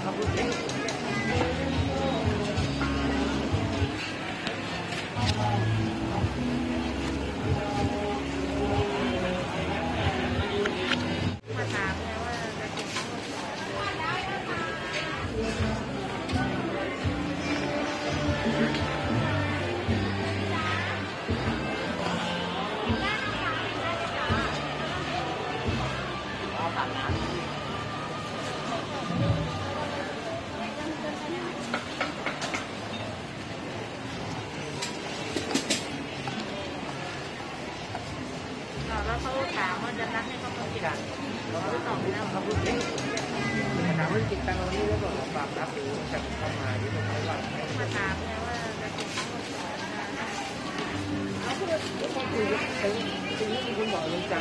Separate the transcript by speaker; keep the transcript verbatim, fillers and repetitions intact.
Speaker 1: แล้วเขาถามว่าจะนัดให้เขามากี่ด่านเราไม่ตอบไม่ได้เขาพูดเองถามว่ากินตังค์เรานี่แล้วบอกฝากรับหรือจะเข้ามาที่ตรงไหนบ้างมาถามไงว่าจะกินข้าวเขาพูดเขาคุยถึงถึงที่คุณบอกลุงจัง